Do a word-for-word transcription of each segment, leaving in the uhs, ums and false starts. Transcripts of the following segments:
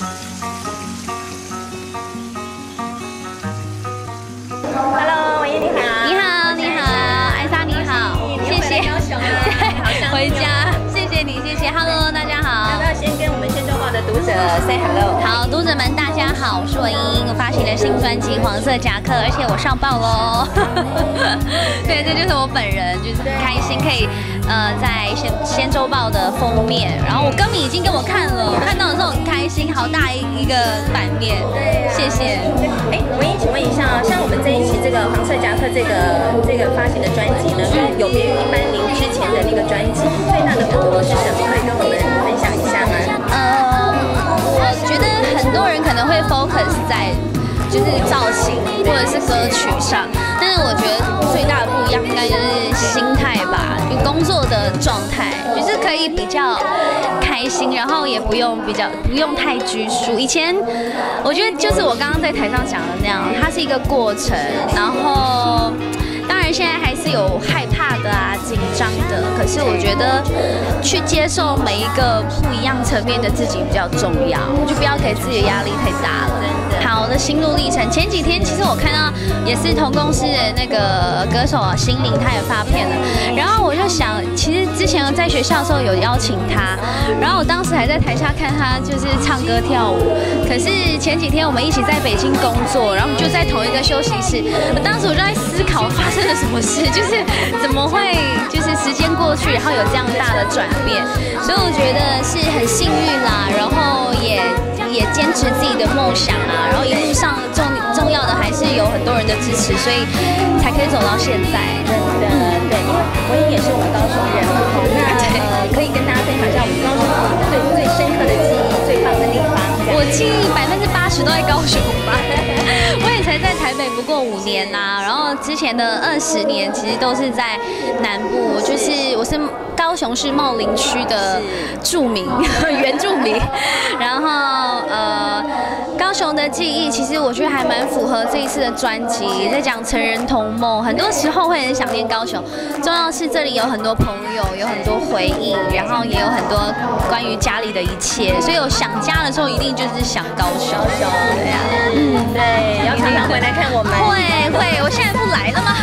Hello， 文燕你好。 你好，你好，艾莎你好，谢谢。回家，谢谢你，谢谢。Hello， 大家好。 要不要先跟我们仙州报的读者 say hello？ 好，读者们大家好，我是文英，我发行了新专辑《黄色夹克》，而且我上报喽。对，这就是我本人，就是很开心可以呃在仙仙州报的封面，然后我歌迷已经给我看了，看到的时候很开心，好大一一个版面。 对、啊， 谢谢。 哎，文英，请问一下，像我们这一期这个黄色夹克这个这个发行的专辑呢，有别于一般您之前的那个专辑，最大的不同是什么？可以跟我们分享一下吗？ 呃，我觉得很多人可能会 focus 在就是造型或者是歌曲上，但是我觉得最大的不一样应该就是心态吧，就工作的状态，就是可以比较开心，然后也不用比较不用太拘束。以前我觉得就是我刚刚在台上讲的那样，它是一个过程，然后。当然，现在还是有害怕的啊，紧张的。可是我觉得，去接受每一个不一样层面的自己比较重要，就不要给自己的压力太大了。好，我的心路历程，前几天其实我看到也是同公司的那个歌手啊，心灵，他也发片了。然后我就想，其实之前在学校的时候有邀请他，然后我当时还在台下看他就是唱歌跳舞。可是前几天我们一起在北京工作，然后就在同一个休息室。我当时我就在思考发生了什么事，就是怎么会就是时间过去，然后有这样大的转变，所以我觉得是很幸运啦，然后也也坚持自己的梦想啊，然后一路上重重要的还是有很多人的支持，所以才可以走到现在。 真的，对，因为文英也是我们高雄人嘛，那呃可以跟大家分享一下我们高雄最最深刻的记忆、最棒的地方。 我记忆百分之八十都在高雄吧。我也才在台北不过五年呐、啊，然后之前的二十年其实都是在南部，就是我是高雄市茂林区的住民原住民，然后呃高雄的记忆其实我觉得还蛮符合这一次的专辑，在讲成人同梦，很多时候会很想念高雄，重要是这里有很多朋友，有很多回忆，然后也有很多关于家里的一切，所以有想家的时候一定就是想高雄，对呀、啊， 嗯，对，要常常回来看我们。 会会，我现在不来了吗？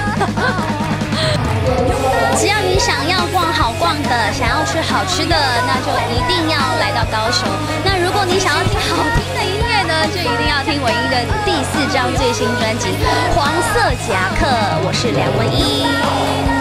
只要你想要逛好逛的，想要吃好吃的，那就一定要来到高雄。那如果你想要听好听的音乐呢，就一定要听文音的第四张最新专辑《黄色夹克》，我是梁文音。